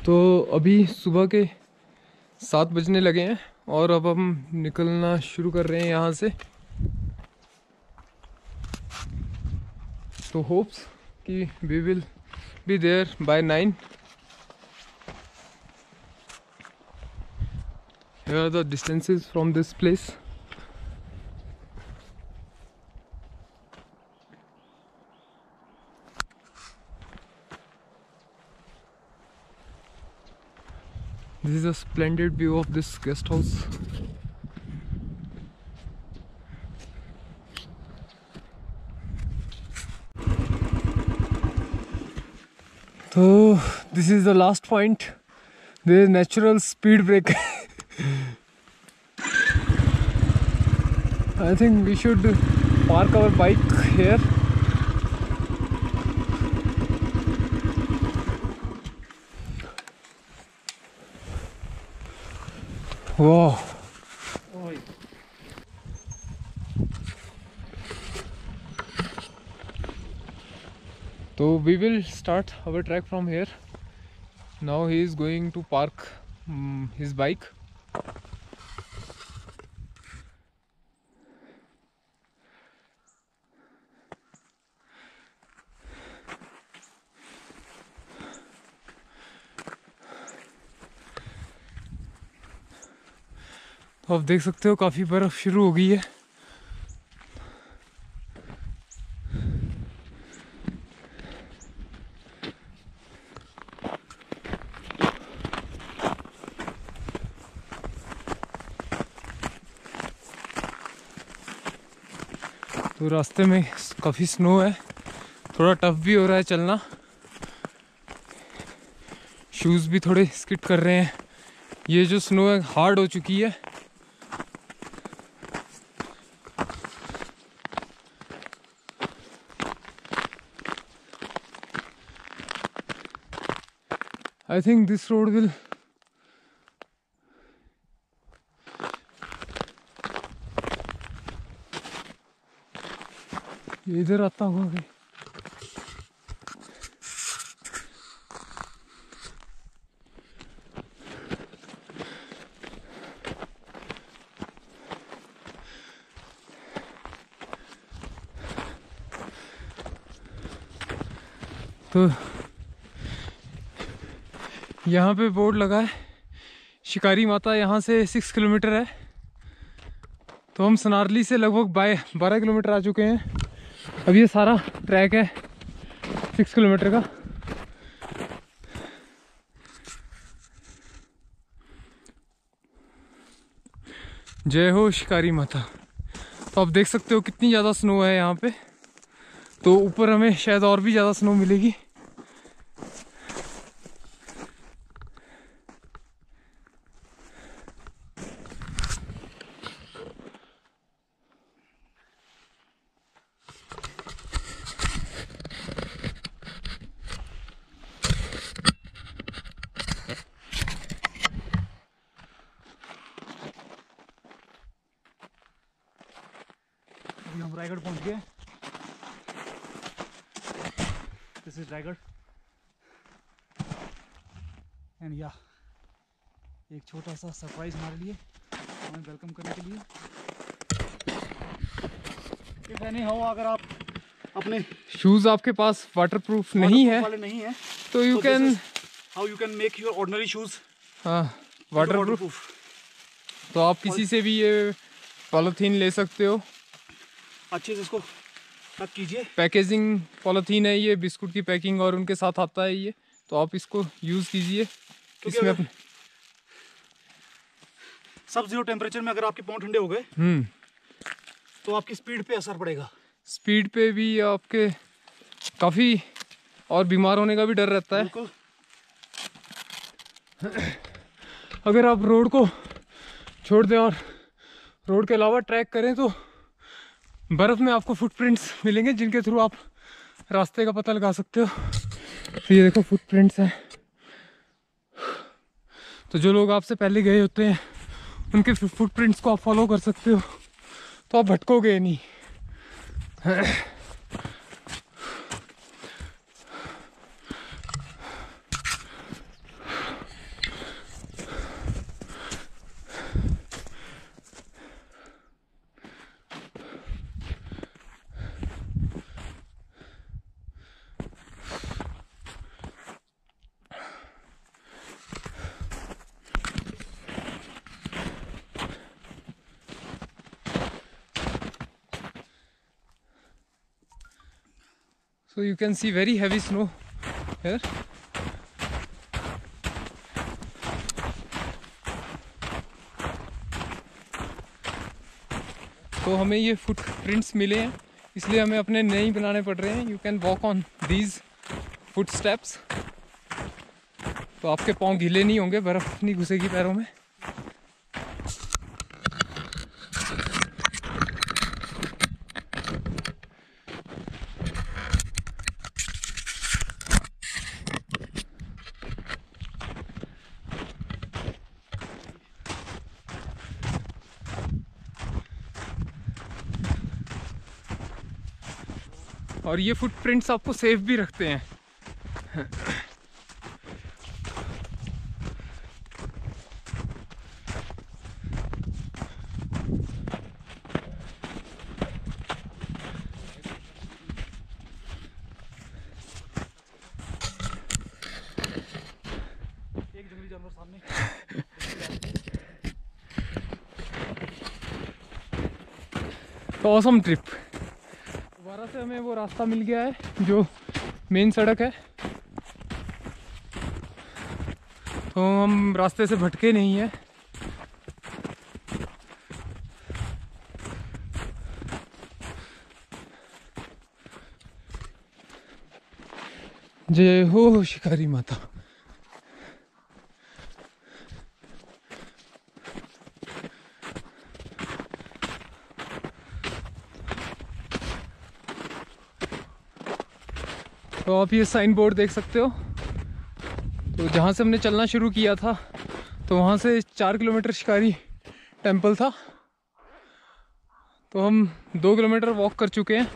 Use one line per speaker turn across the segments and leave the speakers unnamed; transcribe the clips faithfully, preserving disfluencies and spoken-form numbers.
तो अभी सुबह के सात बजने लगे हैं और अब हम निकलना शुरू कर रहे हैं यहाँ से। तो होप्स कि we will be there by nine. Here are the distances from this place. This is a splendid view of this guest house. So this is the last point. There is natural speed break. I think we should park our bike here. Wow. So we will start our trek from here. Now he is going to park um, his bike. तो आप देख सकते हो काफ़ी बर्फ़ शुरू हो गई है। तो रास्ते में काफ़ी स्नो है, थोड़ा टफ भी हो रहा है चलना। शूज़ भी थोड़े स्किड कर रहे हैं। ये जो स्नो है हार्ड हो चुकी है। I think this road will इधर आता होगा। तो यहाँ पे बोर्ड लगा है शिकारी माता, यहाँ से सिक्स किलोमीटर है। तो हम सनारली से लगभग बाय बारह किलोमीटर आ चुके हैं। अब ये सारा ट्रैक है सिक्स किलोमीटर का। जय हो शिकारी माता। तो आप देख सकते हो कितनी ज़्यादा स्नो है यहाँ पे। तो ऊपर हमें शायद और भी ज़्यादा स्नो मिलेगी।
हम रायगढ़ पहुंच गए। दिस इज रायगढ़ एंड या एक छोटा सा सरप्राइज हमारे लिए, हमें वेलकम करने के लिए। इफ एनी हाउ अगर आप अपने
शूज़ आपके पास वाटरप्रूफ नहीं है
वाले नहीं है
तो you can
how you can make your ordinary shoes
हाँ वाटरप्रूफ। तो आप किसी से भी ये पॉलीथीन ले सकते हो।
अच्छे से इसको पैक कीजिए।
पैकेजिंग पॉलीथीन है ये, बिस्कुट की पैकिंग और उनके साथ आता है ये। तो आप इसको यूज़ कीजिए। इसमें अपने
सब जीरो टेम्परेचर में अगर आपके पाँव ठंडे हो गए
हम्म
तो आपकी स्पीड पे असर पड़ेगा।
स्पीड पे भी आपके काफ़ी और बीमार होने का भी डर रहता है।
बिल्कुल।
अगर आप रोड को छोड़ दें और रोड के अलावा ट्रैक करें तो बर्फ़ में आपको फुटप्रिंट्स मिलेंगे जिनके थ्रू आप रास्ते का पता लगा सकते हो। तो ये देखो फुटप्रिंट्स हैं। तो जो लोग आपसे पहले गए होते हैं उनके फुटप्रिंट्स को आप फॉलो कर सकते हो, तो आप भटकोगे नहीं। So you can see very heavy snow here. तो हमें ये फुट प्रिंट्स मिले हैं, इसलिए हमें अपने नहीं बनाने पड़ रहे हैं. You can walk on these footsteps. तो आपके पाँव गीले नहीं होंगे, बर्फ़ नहीं घुसेगी पैरों में. और ये फुटप्रिंट्स आपको सेफ भी रखते हैं.
एक जंगली जानवर सामने.
तो ऑसम ट्रिप. दोबारा से हमें वो रास्ता मिल गया है जो मेन सड़क है. तो हम रास्ते से भटके नहीं हैं. जय हो शिकारी माता. तो आप ये साइन बोर्ड देख सकते हो. तो जहाँ से हमने चलना शुरू किया था तो वहाँ से चार किलोमीटर शिकारी टेम्पल था. तो हम दो किलोमीटर वॉक कर चुके हैं.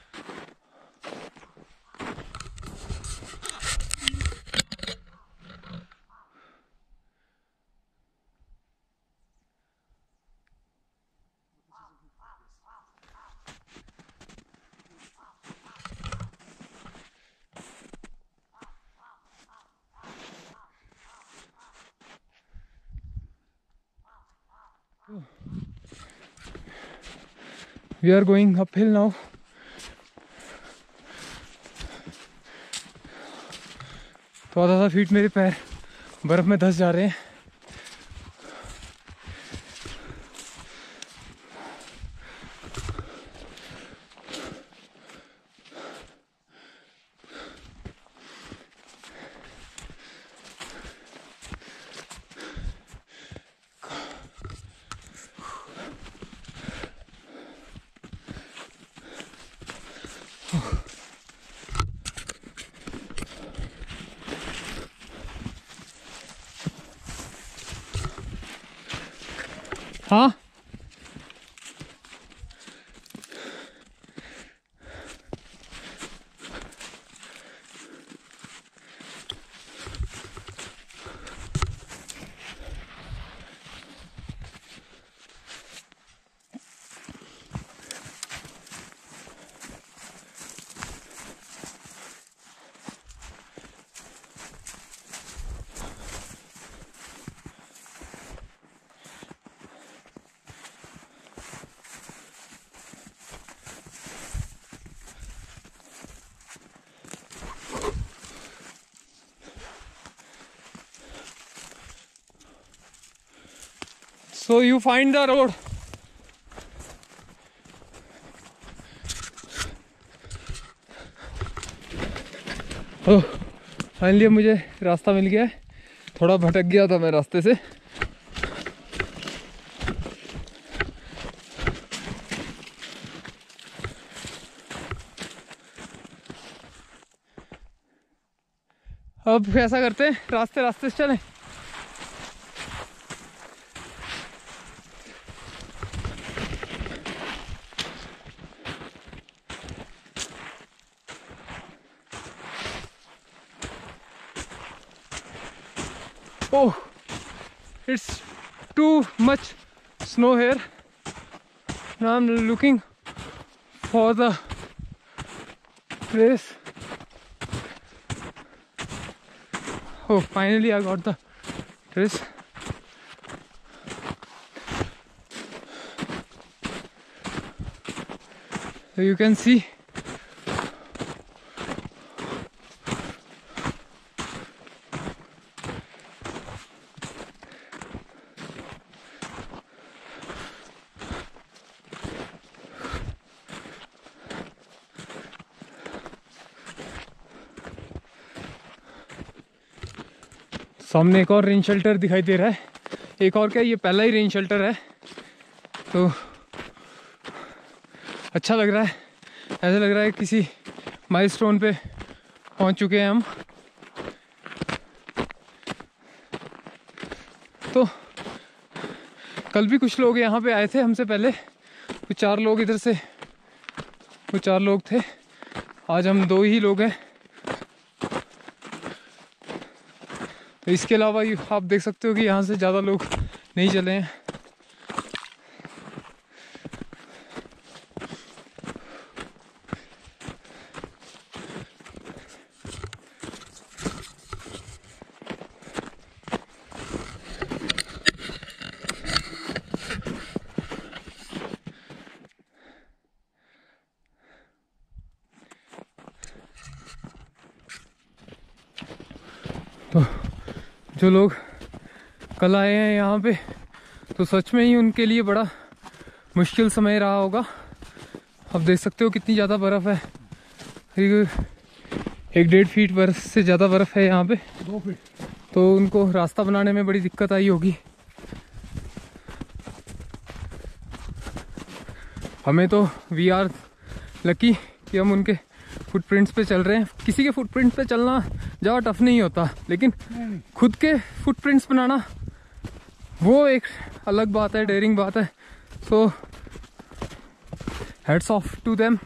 We are going uphill now. तो आधा आधा फीट मेरे पैर बर्फ में धंस जा रहे हैं. हाँ So you find the road. Oh finally मुझे रास्ता मिल गया है. थोड़ा भटक गया था मैं रास्ते से. अब कैसा करते हैं, रास्ते रास्ते से चलें. Oh, it's too much snow here. Now I'm looking for the place. Oh, finally I got the place. So you can see सामने एक और रेन शेल्टर दिखाई दे रहा है। एक और क्या, ये पहला ही रेन शेल्टर है, तो अच्छा लग रहा है। ऐसा लग रहा है किसी माइलस्टोन पे पहुंच चुके हैं हम। तो कल भी कुछ लोग यहाँ पे आए थे हमसे पहले, कुछ चार लोग इधर से, कुछ चार लोग थे। आज हम दो ही लोग हैं। तो इसके अलावा आप देख सकते हो कि यहाँ से ज़्यादा लोग नहीं चले हैं। तो जो लोग कल आए हैं यहाँ पे, तो सच में ही उनके लिए बड़ा मुश्किल समय रहा होगा। आप देख सकते हो कितनी ज़्यादा बर्फ़ है। एक, एक डेढ़ फीट बर्फ से ज़्यादा बर्फ़ है यहाँ पे,
दो फीट।
तो उनको रास्ता बनाने में बड़ी दिक्कत आई होगी। हमें तो वी आर लकी कि हम उनके फुटप्रिंट्स पे चल रहे हैं। किसी के फुटप्रिंट्स पे चलना ज़्यादा टफ नहीं होता, लेकिन खुद के फुटप्रिंट्स बनाना वो एक अलग बात है, डेयरिंग बात है। So heads off to them.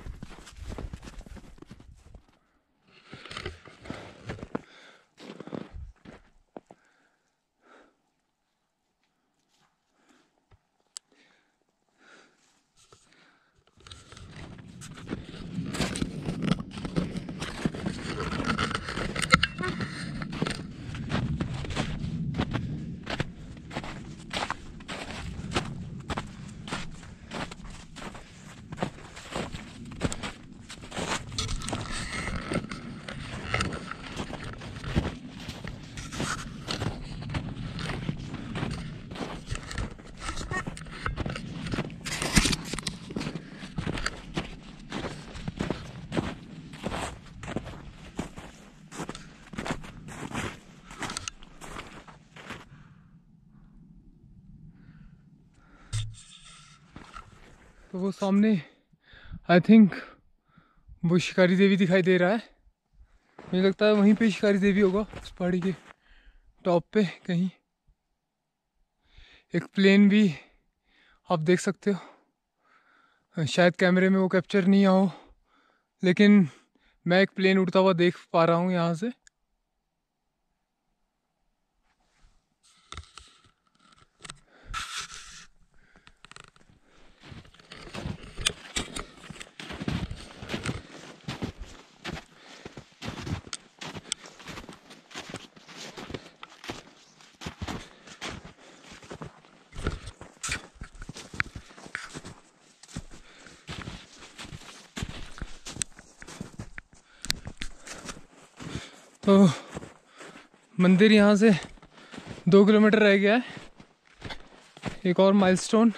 तो वो सामने आई थिंक वो शिकारी देवी दिखाई दे रहा है। मुझे लगता है वहीं पे शिकारी देवी होगा, उस पहाड़ी के टॉप पे कहीं। एक प्लेन भी आप देख सकते हो, शायद कैमरे में वो कैप्चर नहीं हो, लेकिन मैं एक प्लेन उड़ता हुआ देख पा रहा हूँ यहाँ से। तो मंदिर यहाँ से दो किलोमीटर रह गया है। एक और माइलस्टोन।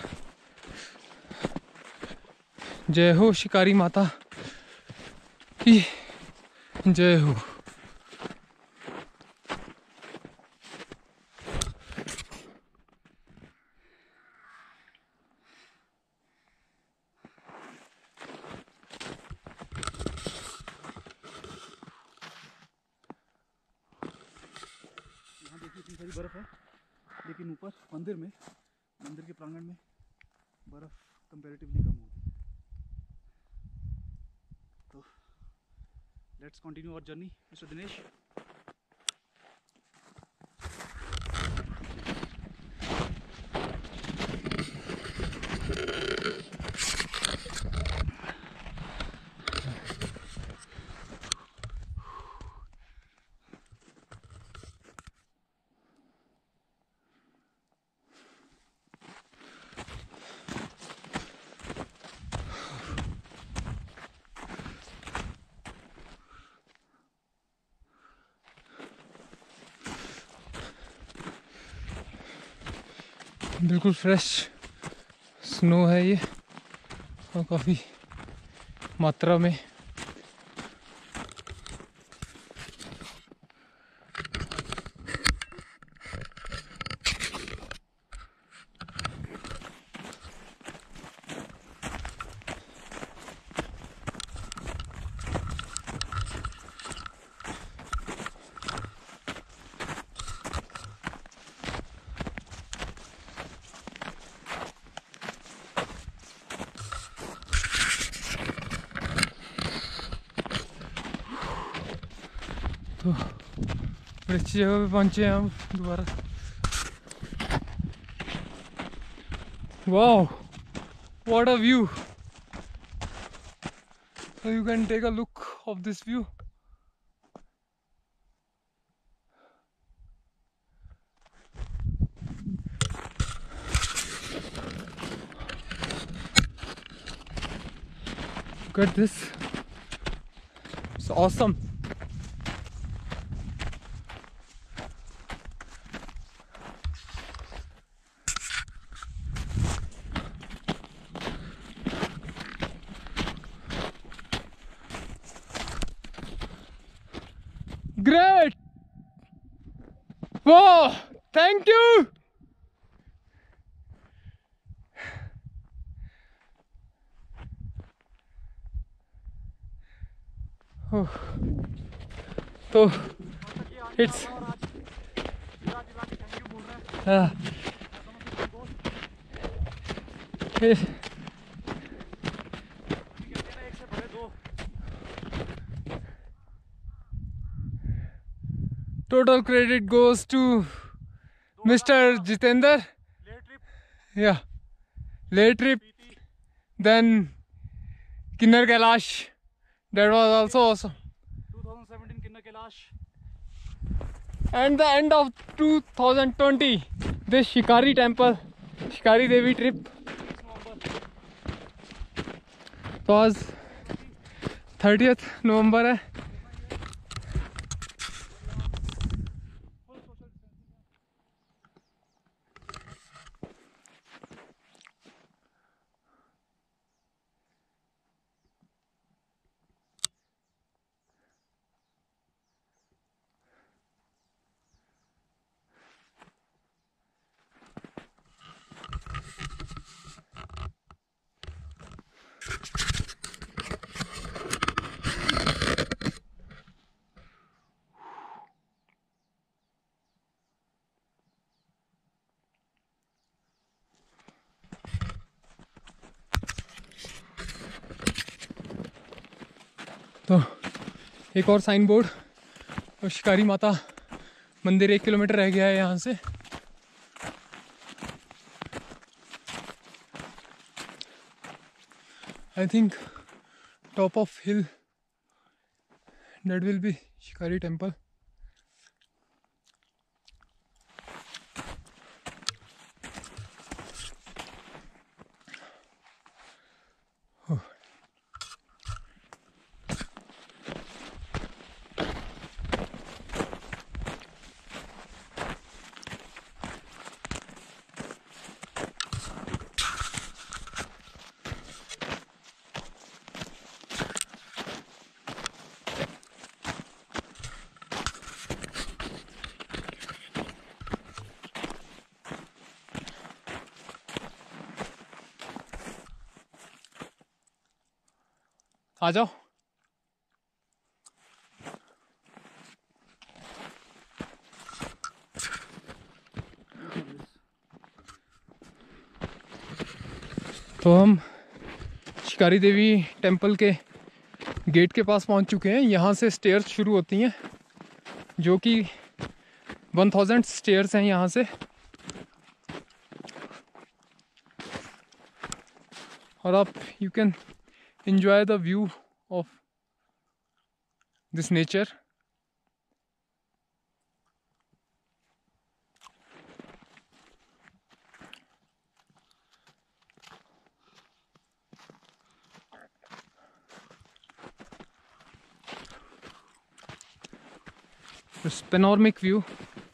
जय हो शिकारी माता की जय हो।
इतनी सारी बर्फ़ है, लेकिन ऊपर मंदिर में, मंदिर के प्रांगण में बर्फ़ कंपैरेटिवली कम होगी। तो let's continue our journey mister Dinesh.
बिल्कुल फ्रेश स्नो है ये, और काफ़ी मात्रा में। तो बड़ी अच्छी जगह पे पहुंचे हैं हम दोबारा। Wow, what a view! So you can take a look of this view. Look at this. It's awesome. Great! Whoa! Thank you! Oh. तो it's हाँ total credit goes to Mister Jitender. Yeah, late trip. Then Kinnar Kailash. That was also awesome.
twenty seventeen Kinnar Kailash.
And the end of two thousand twenty, this Shikari temple, Shikari Devi trip. तो आज thirtieth नवंबर है। तो एक और sign board और शिकारी माता मंदिर एक किलोमीटर रह गया है यहाँ से। I think top of hill that will be Shikari temple. Oh. आ जाओ। तो हम शिकारी देवी टेम्पल के गेट के पास पहुंच चुके हैं। यहाँ से स्टेयर्स शुरू होती हैं जो कि वन थाउजेंड स्टेयर्स हैं यहाँ से, और आप you can enjoy the view of this nature. This panoramic view.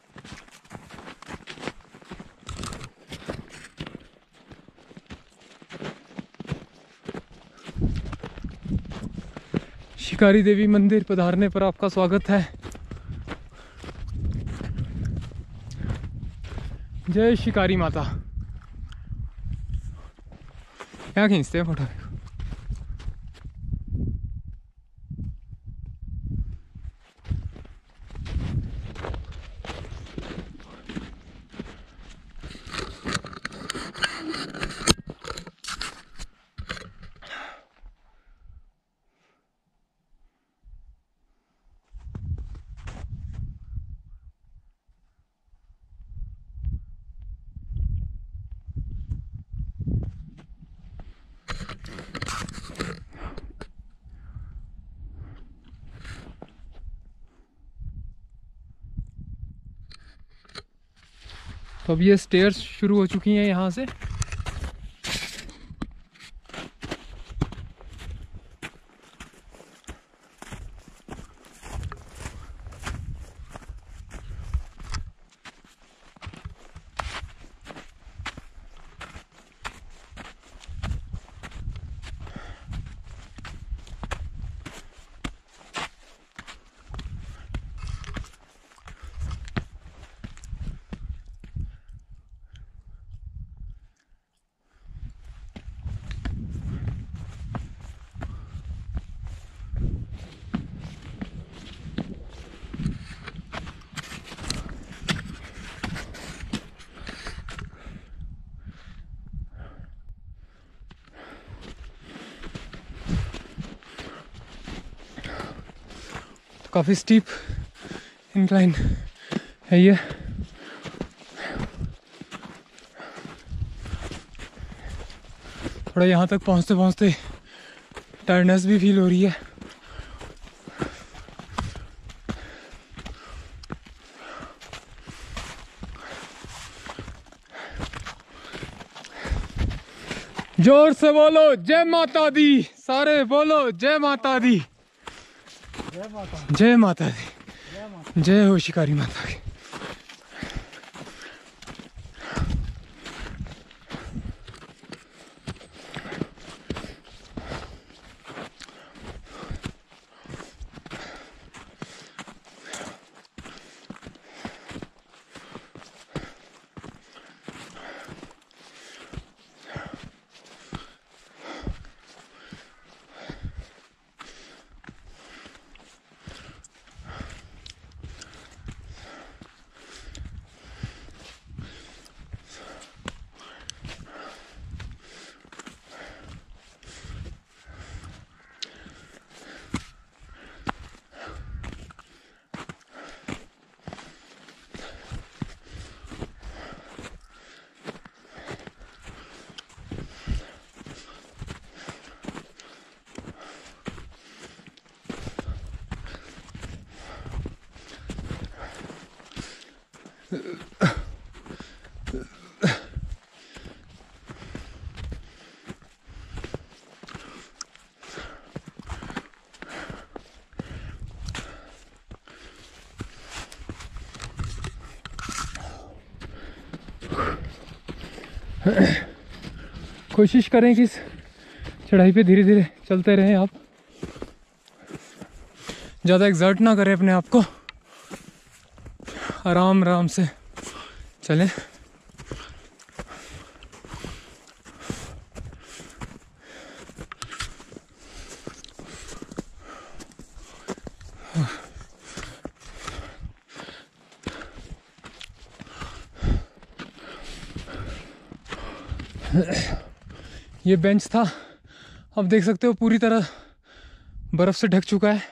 शिकारी देवी मंदिर पधारने पर आपका स्वागत है। जय शिकारी माता। क्या खींचते हैं फोटो? तो अब ये स्टेयर्स शुरू हो चुकी हैं यहाँ से। काफ़ी स्टीप इंक्लाइन है ये। थोड़ा यहाँ तक पहुँचते पहुँचते टायर्डनेस भी फील हो रही है। जोर से बोलो जय माता दी, सारे बोलो जय माता दी,
जय माता
जय माता दी,
जय माता।
जय हो शिकारी माता की। कोशिश करें कि इस चढ़ाई पे धीरे धीरे चलते रहें आप, ज़्यादा एक्सर्ट ना करें अपने आप को, आराम आराम से चलें। ये बेंच था, अब देख सकते हो पूरी तरह बर्फ से ढक चुका है।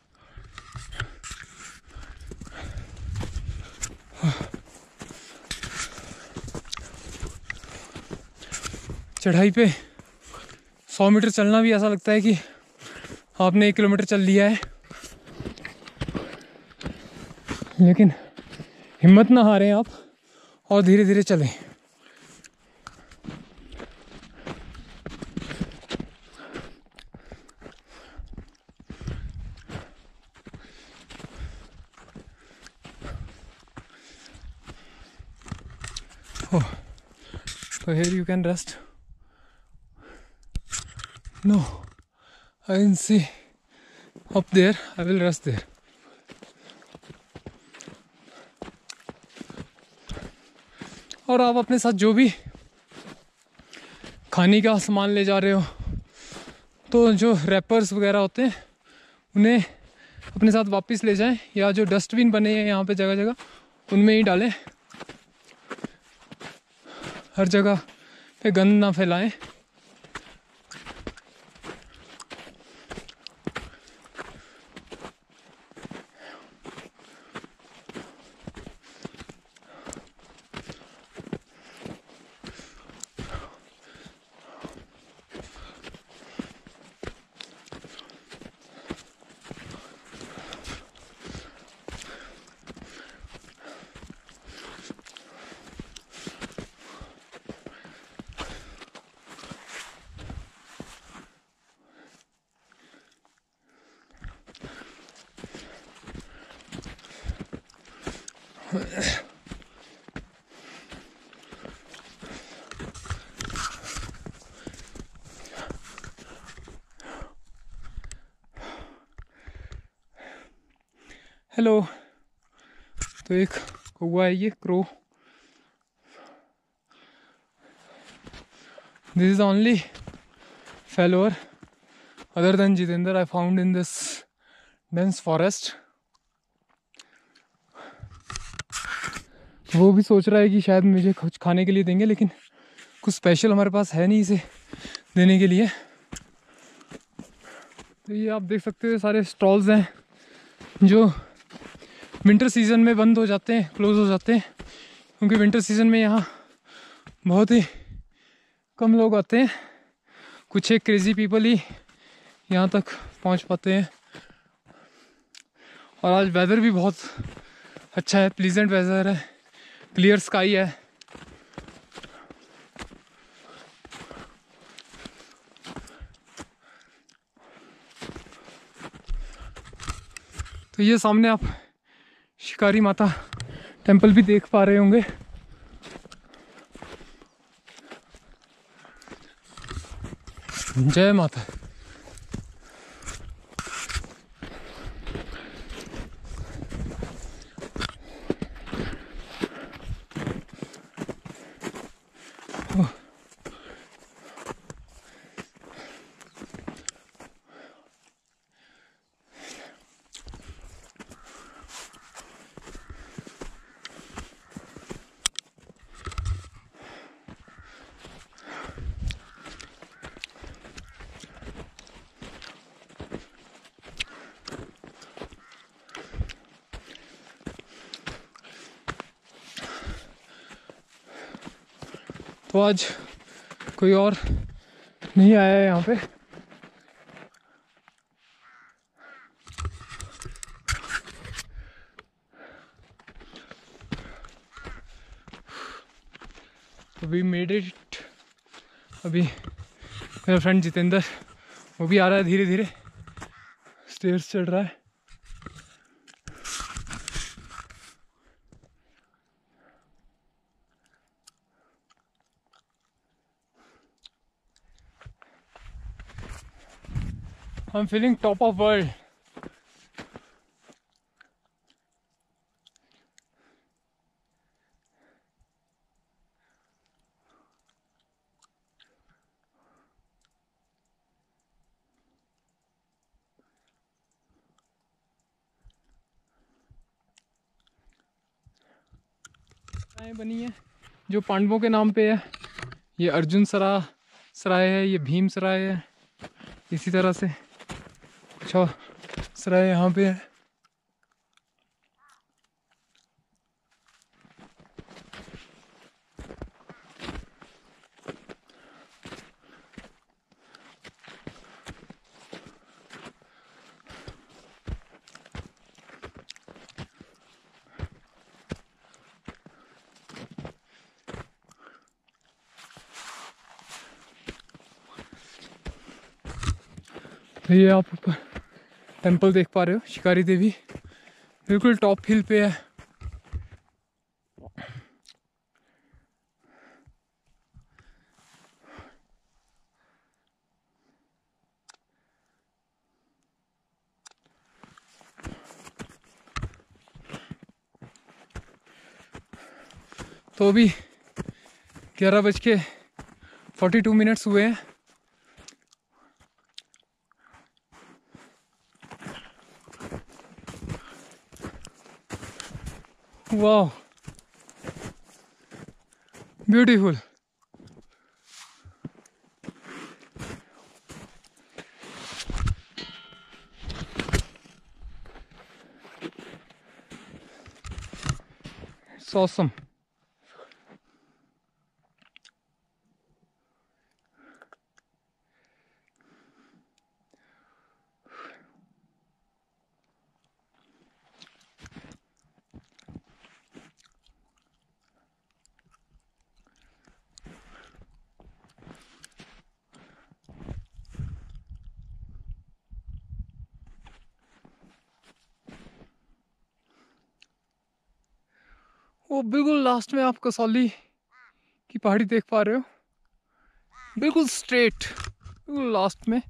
चढ़ाई पे सौ मीटर चलना भी ऐसा लगता है कि आपने एक किलोमीटर चल लिया है, लेकिन हिम्मत ना हारें आप और धीरे धीरे चलें। Oh, so here you can rest. No, I didn't see up there. I will rest there. और आप अपने साथ जो भी खाने का सामान ले जा रहे हो, तो जो रैपर्स वगैरह होते हैं उन्हें अपने साथ वापस ले जाएं, या जो डस्टबिन बने हैं यहाँ पे जगह जगह उनमें ही डालें। हर जगह पे गंद ना फैलाएं। हेलो। तो एक कौवा है ये, crow. This is only follower other than Jitendra I found in this dense forest. वो भी सोच रहा है कि शायद मुझे कुछ खाने के लिए देंगे, लेकिन कुछ स्पेशल हमारे पास है नहीं इसे देने के लिए। तो ये आप देख सकते हो सारे स्टॉल्स हैं जो विंटर सीजन में बंद हो जाते हैं, क्लोज हो जाते हैं, क्योंकि विंटर सीजन में यहाँ बहुत ही कम लोग आते हैं। कुछ एक क्रेजी पीपल ही यहाँ तक पहुँच पाते हैं। और आज वेदर भी बहुत अच्छा है, प्लीजेंट वेदर है, क्लियर स्काई है। तो ये सामने आप शिकारी माता टेंपल भी देख पा रहे होंगे। जय माता। तो आज कोई और नहीं आया है यहाँ पे। तो वी मेड इट। अभी मेरा फ्रेंड जितेंद्र वो भी आ रहा है, धीरे धीरे स्टेयर्स चढ़ रहा है। I'm feeling top of world. बनी है जो पांडवों के नाम पे है। ये अर्जुन सरा सराय है, ये भीम सराय है। इसी तरह से कुछ और सराय यहाँ पे है। तो ये आप ऊपर टेंपल देख पा रहे हो, शिकारी देवी बिल्कुल टॉप हिल पे है। तो अभी ग्यारह बज के फोर्टी टू मिनट्स हुए हैं। वाह, ब्यूटीफुल। It's awesome. वो बिल्कुल लास्ट में आप कसौली की पहाड़ी देख पा रहे हो, बिल्कुल स्ट्रेट, बिल्कुल लास्ट में।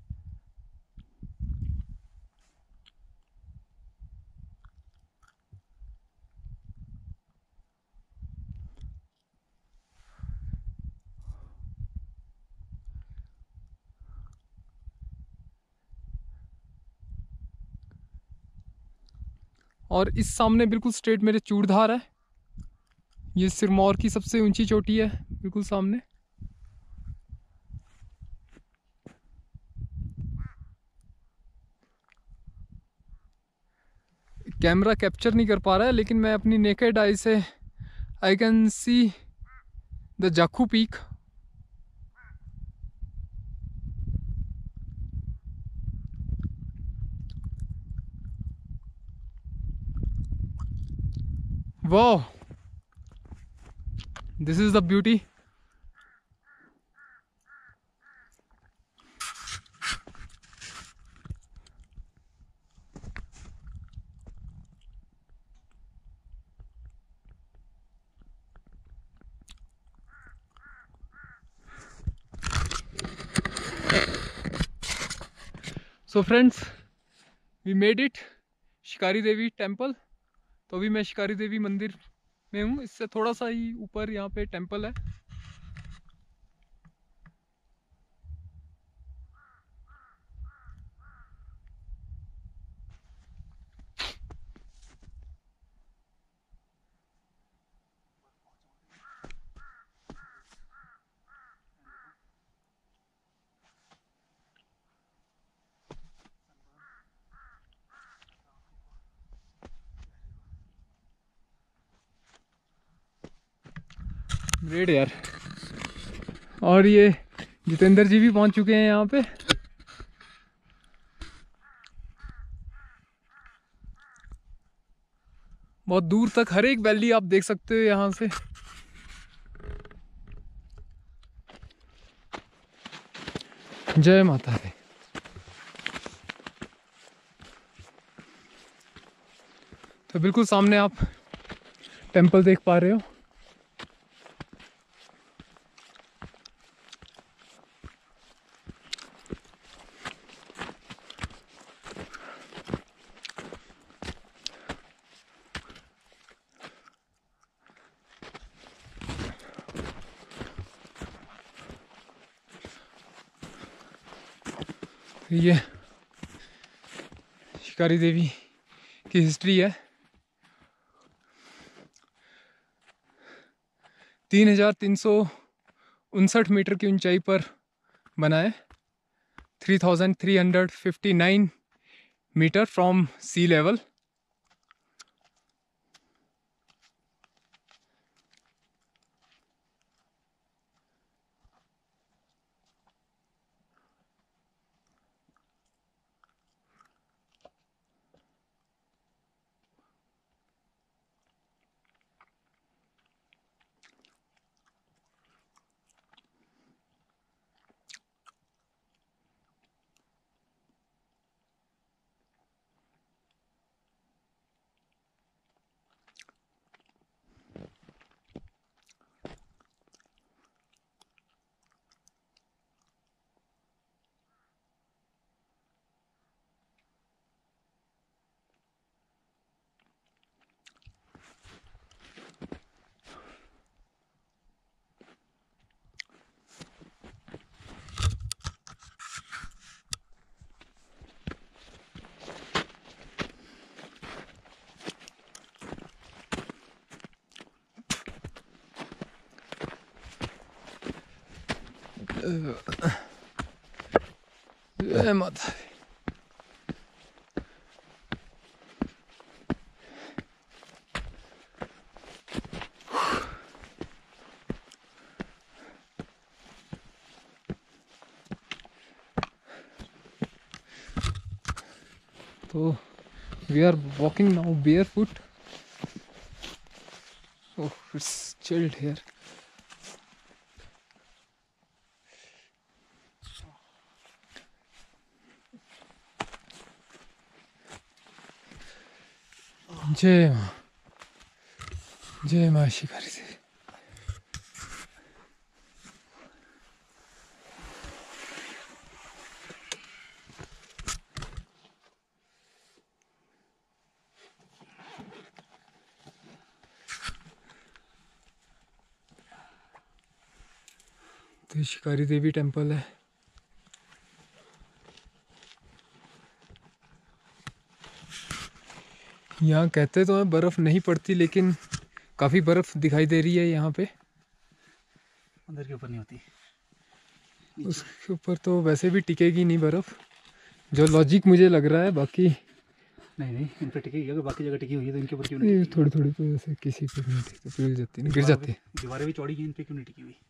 और इस सामने बिल्कुल स्ट्रेट मेरे चूड़धार है, ये सिरमौर की सबसे ऊंची चोटी है बिल्कुल सामने। कैमरा कैप्चर नहीं कर पा रहा है, लेकिन मैं अपनी नेकेड आई से I can see the Jakhu peak. वाह, this is the beauty. So friends, we made it Shikari Devi temple. तो अभी मैं शिकारी देवी मंदिर में हूँ, इससे थोड़ा सा ही ऊपर यहाँ पे टेम्पल है। ग्रेट यार। और ये जितेंद्र जी भी पहुंच चुके हैं यहाँ पे। बहुत दूर तक हर एक वैली आप देख सकते हो यहाँ से। जय माता दी। तो बिल्कुल सामने आप टेंपल देख पा रहे हो। ये शिकारी देवी की हिस्ट्री है। तीन हजार तीन सौ उनसठ मीटर की ऊंचाई पर बना है। Three thousand three hundred fifty nine metre from sea level. जय माता दी। So we are walking now barefoot. Oh, it's chilled here. जय मां, जय माँ शिकारी देवी। तो शिकारी देवी टेम्पल है। यहाँ कहते तो हैं बर्फ़ नहीं पड़ती, लेकिन काफ़ी बर्फ़ दिखाई दे रही है यहाँ पे।
मंदिर के ऊपर नहीं होती,
उसके ऊपर तो वैसे भी टिकेगी नहीं बर्फ़, जो लॉजिक मुझे लग रहा है। बाकी
नहीं नहीं इन पर टिकेगी, अगर बाकी जगह टिकी हुई है तो इनके ऊपर क्यों नहीं
ये
टिकी?
थोड़ी थोड़ी तो ऐसे किसी पे नहीं टिकती तो पिघल जाती है, गिर जाती है।
दीवारें भी चौड़ी हैं, इन पे क्यों नहीं टिकी हुई?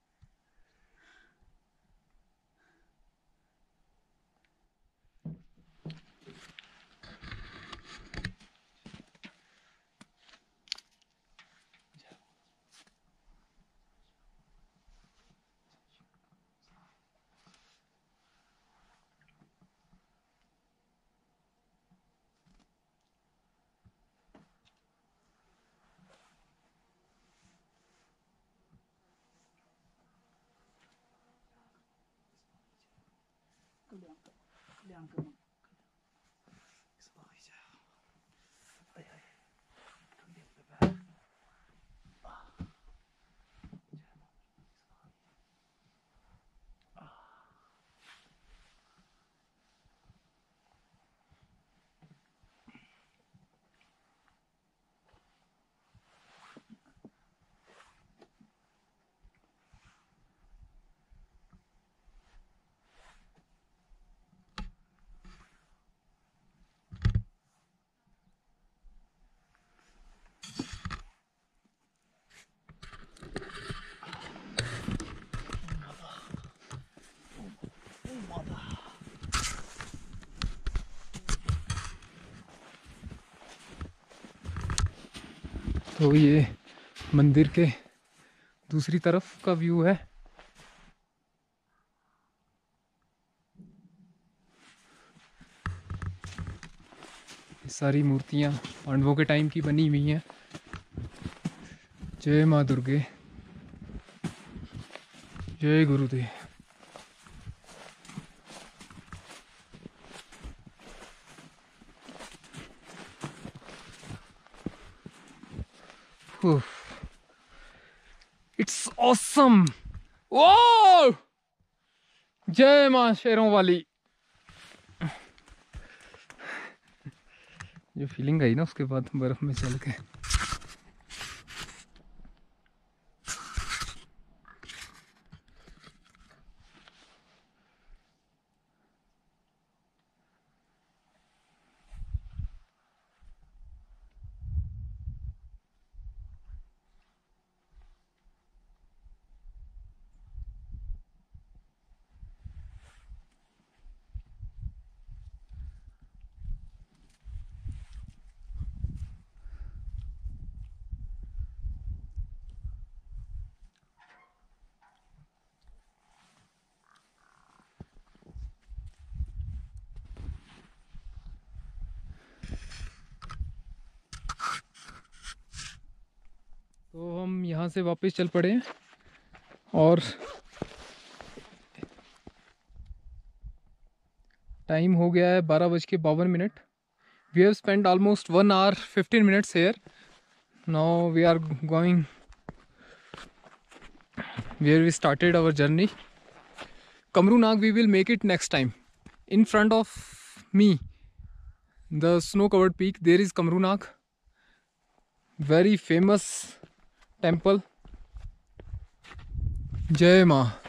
तो ये मंदिर के दूसरी तरफ का व्यू है। सारी मूर्तियाँ पांडवों के टाइम की बनी हुई हैं। जय माँ दुर्गे, जय गुरुदेव। It's awesome. ओ जय माँ शेरों वाली। जो फीलिंग आई ना उसके बाद बर्फ में चल के। तो हम यहाँ से वापस चल पड़े हैं और टाइम हो गया है बारह बज के बावन मिनट। We have spend almost one hour fifteen minutes here. Now we are going where we started our journey. Kamru Nag we will make it next time. In front of me, the snow covered peak, there is Kamru Nag, very famous temple. Jai Maa.